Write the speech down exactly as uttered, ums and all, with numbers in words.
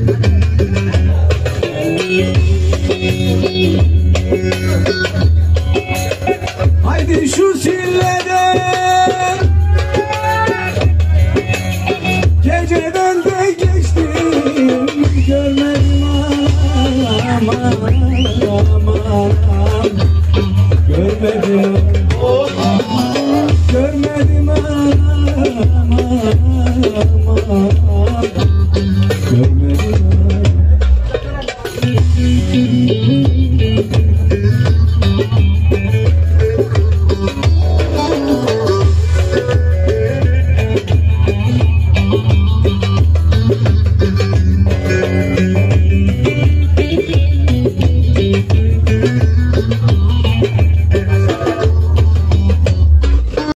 Haydi şu silleden geceden de geçtim, görmedim aman aman, görmedim görmedim aman aman, görmedim.